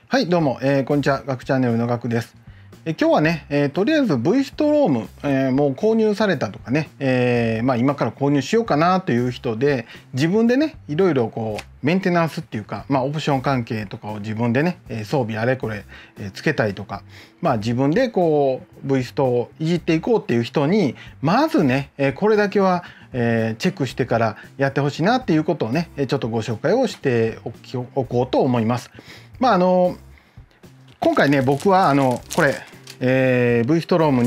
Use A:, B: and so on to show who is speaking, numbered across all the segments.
A: はい、どうも、こんにちは。学チャンネルの学です。今日はね、とりあえず V ストローム、もう購入されたとかね、今から購入しようかなという人で、自分でね、いろいろこうメンテナンスっていうか、オプション関係とかを自分でね、装備あれこれ、つけたいとか、自分でこう V ストをいじっていこうっていう人に、まずね、これだけはチェックしてからやってほしいなっていうことをね、ちょっとご紹介をしておこうと思います。今回ね、僕はこれ、V ストローム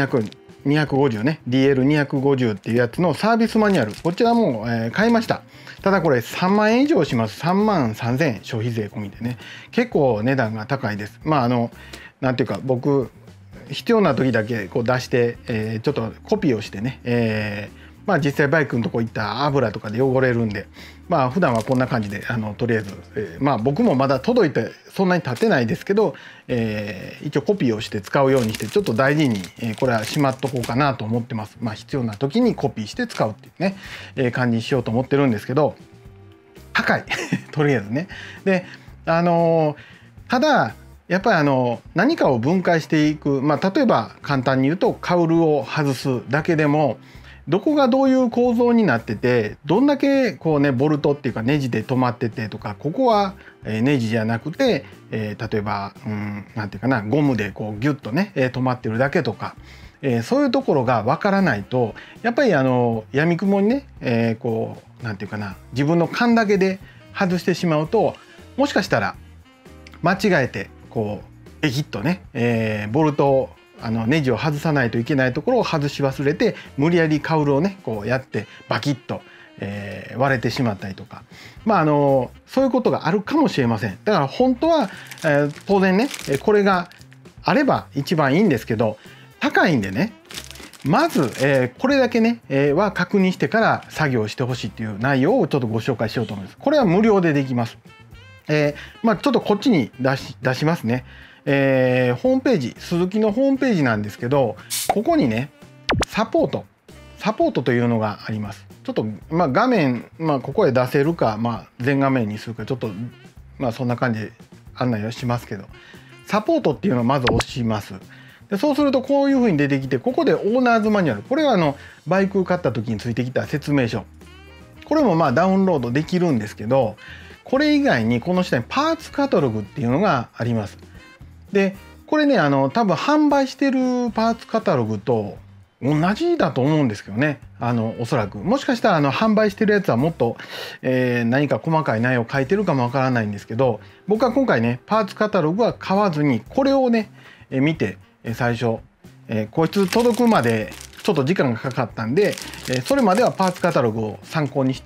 A: 250ね DL250 っていうやつのサービスマニュアル、こちらも、買いました。ただこれ3万円以上します。3万3000円消費税込みでね、結構値段が高いです。なんていうか、僕必要な時だけこう出して、ちょっとコピーをしてね、実際バイクのとこ行った油とかで汚れるんで、普段はこんな感じでとりあえず、僕もまだ届いてそんなに経ってないですけど、一応コピーをして使うようにして、ちょっと大事に、これはしまっとこうかなと思ってます。必要な時にコピーして使うっていうね、感じにしようと思ってるんですけど、高いとりあえずね。でただやっぱり何かを分解していく、例えば簡単に言うとカウルを外すだけでも、どこがどういう構造になってて、どんだけこうねボルトっていうかネジで止まっててとか、ここはネジじゃなくて、例えばなんていうかな、ゴムでこうギュッとね止まってるだけとか、そういうところがわからないと、やっぱり闇雲にね、こうなんていうかな、自分の勘だけで外してしまうと、もしかしたら間違えてこうベキッとね、ボルトをネジを外さないといけないところを外し忘れて、無理やりカウルをねこうやってバキッと、割れてしまったりとか、そういうことがあるかもしれません。だから本当は、当然ねこれがあれば一番いいんですけど、高いんでね、まず、これだけね、は確認してから作業してほしいっていう内容をちょっとご紹介しようと思います。これは無料でできます。ちょっとこっちに出しますね。ホームページ、スズキのホームページなんですけど、ここにねサポートというのがあります。ちょっと画面、ここへ出せるか、全画面にするか、ちょっとそんな感じで案内をしますけど、サポートっていうのをまず押します。でそうするとこういうふうに出てきて、ここでオーナーズマニュアル、これはバイク買った時についてきた説明書、これもダウンロードできるんですけど、これ以外にこの下にパーツカタログっていうのがあります。でこれね多分販売してるパーツカタログと同じだと思うんですけどね、おそらくもしかしたら販売してるやつはもっと、何か細かい内容を書いてるかもわからないんですけど、僕は今回ねパーツカタログは買わずにこれをね見て、最初、こいつ届くまでちょっと時間がかかったんで、それまではパーツカタログを参考にして、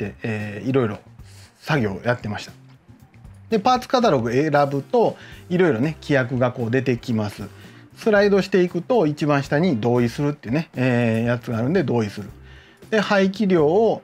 A: いろいろ作業をやってました。でパーツカタログ選ぶといろいろね規約がこう出てきます。スライドしていくと一番下に同意するっていうね、やつがあるんで同意する。で排気量を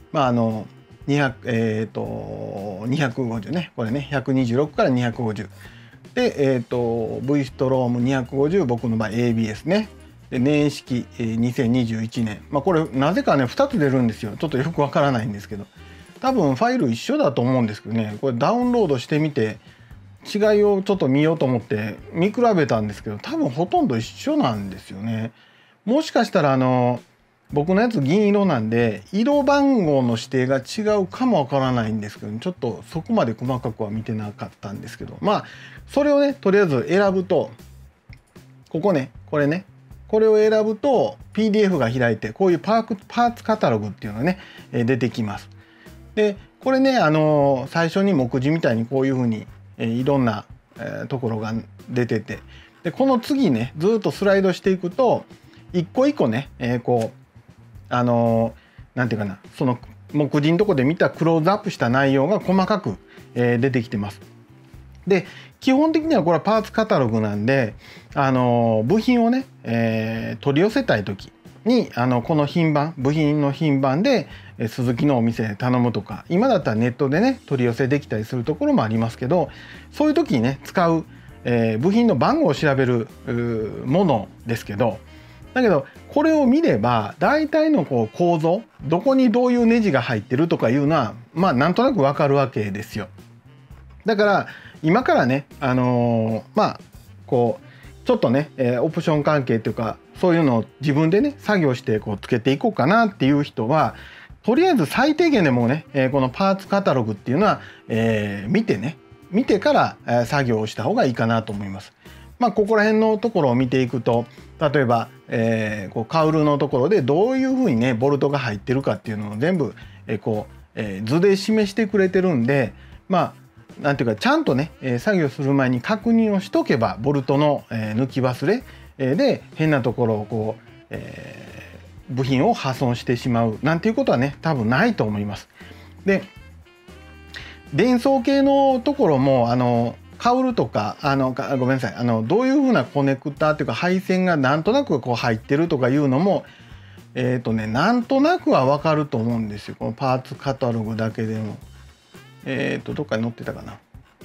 A: 250ね、これね126から250で、V ストローム250、僕の場合 ABS ね。で年式、2021年、これなぜかね2つ出るんですよ。ちょっとよくわからないんですけど、多分ファイル一緒だと思うんですけどね、これダウンロードしてみて違いをちょっと見ようと思って見比べたんですけど、多分ほとんど一緒なんですよね。もしかしたら僕のやつ銀色なんで色番号の指定が違うかもわからないんですけど、ちょっとそこまで細かくは見てなかったんですけど、それをねとりあえず選ぶと、ここね、これね、これを選ぶと PDF が開いて、こういうパーツカタログっていうのがね出てきます。でこれね最初に目次みたいにこういうふうに、いろんな、ところが出てて、でこの次ねずっとスライドしていくと一個一個ね、こうなんていうかな、その目次のとこで見たクローズアップした内容が細かく、出てきてます。で基本的にはこれはパーツカタログなんで、部品をね、取り寄せたい時にこの品番、部品の品番でスズキのお店で頼むとか、今だったらネットでね取り寄せできたりするところもありますけど、そういう時にね使う、部品の番号を調べるものですけど、だけどこれを見れば大体のこう構造、どこにどういうネジが入ってるとかいうのはなんとなくわかるわけですよ。だから、 今からねこうちょっとね、オプション関係というかそういうのを自分でね作業してこうつけていこうかなっていう人はとりあえず最低限でもね、このパーツカタログっていうのは、見てから作業をした方がいいかなと思います。ここら辺のところを見ていくと例えば、こうカウルのところでどういうふうにねボルトが入ってるかっていうのを全部、図で示してくれてるんでなんていうかちゃんとね作業する前に確認をしとけばボルトの抜き忘れで変なところをこう、部品を破損してしまうなんていうことはね多分ないと思います。で電装系のところもカウルとかごめんなさいどういうふうなコネクターというか配線がなんとなくこう入ってるとかいうのもなんとなくは分かると思うんですよ、このパーツカタログだけでも。どっかに載ってたかな。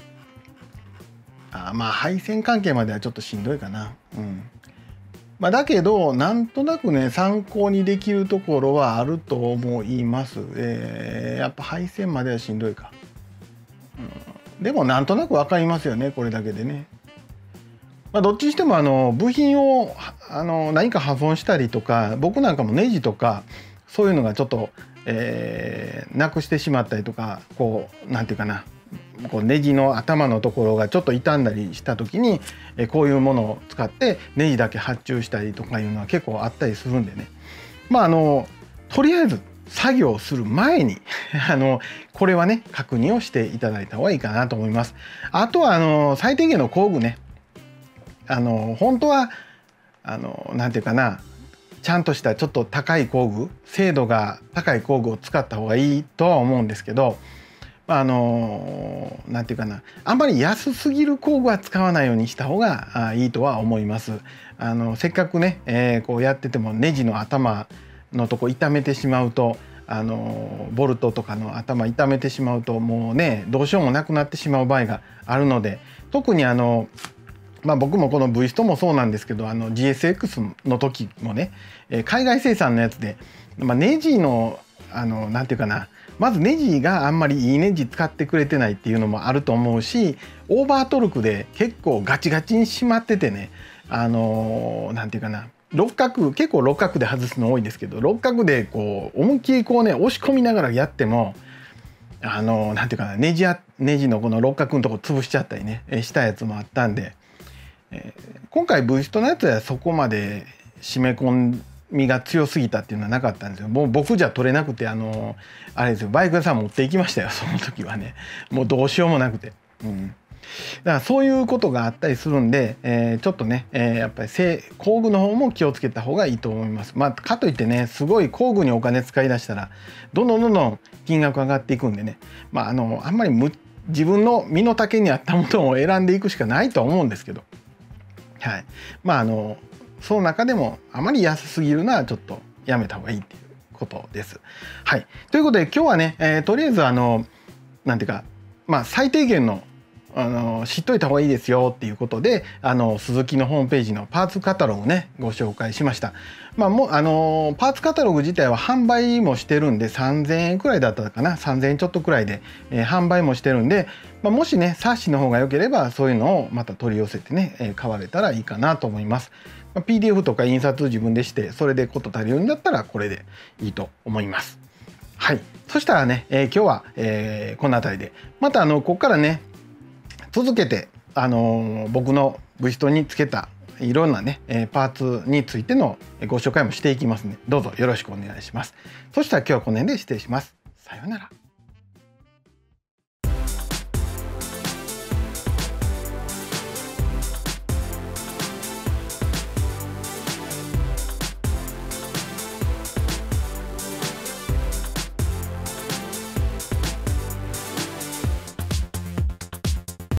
A: 配線関係まではちょっとしんどいかな。だけどなんとなくね参考にできるところはあると思います。やっぱ配線まではしんどいか。でもなんとなく分かりますよね、これだけでね。どっちにしても部品を何か破損したりとか僕なんかもネジとかそういうのがちょっと、なくしてしまったりとかこうなんていうかなこうネジの頭のところがちょっと傷んだりした時にこういうものを使ってネジだけ発注したりとかいうのは結構あったりするんでねとりあえず作業する前にこれはね確認をしていただいた方がいいかなと思います。あとは最低限の工具ね本当はなんていうかなちゃんとしたちょっと高い工具精度が高い工具を使った方がいいとは思うんですけどなんていうかなあんまり安すぎる工具は使わないようにした方がいいとは思います。せっかくね、こうやっててもネジの頭のとこ傷めてしまうとボルトとかの頭傷めてしまうともうねどうしようもなくなってしまう場合があるので特に僕もこの V ストもそうなんですけどGSX の時もね海外生産のやつで、ネジのなんていうかなまずネジがあんまりいいネジ使ってくれてないっていうのもあると思うしオーバートルクで結構ガチガチに締まっててねなんていうかな結構六角で外すの多いんですけど六角でこう思いっきりこうね押し込みながらやってもなんていうかなネジのこの六角のとこ潰しちゃったりねしたやつもあったんで、今回 V ストのやつはそこまで締め込みが強すぎたっていうのはなかったんですよ。もう僕じゃ取れなくてあれですよバイク屋さん持っていきましたよその時はね。もうどうしようもなくて。だからそういうことがあったりするんで、ちょっとね、やっぱり工具の方も気をつけた方がいいと思います。かといってねすごい工具にお金使い出したらどんどん金額上がっていくんでねあんまり自分の身の丈に合ったものを選んでいくしかないとは思うんですけど、はい、その中でもあまり安すぎるのはちょっとやめた方がいいっていうことです。はい、ということで今日はね、とりあえずなんていうか最低限の知っといた方がいいですよっていうことでスズキのホームページのパーツカタログをねご紹介しました。パーツカタログ自体は販売もしてるんで3000円くらいだったかな3000円ちょっとくらいで、販売もしてるんで、もしね冊子の方が良ければそういうのをまた取り寄せてね、買われたらいいかなと思います。PDF とか印刷自分でしてそれで事足りるんだったらこれでいいと思います。はい、そしたらね、今日は、この辺りでまたここからね続けて、僕の V ストにつけたいろんなねパーツについてのご紹介もしていきますのでどうぞよろしくお願いします。そしたら今日はこの辺で失礼します。さようなら。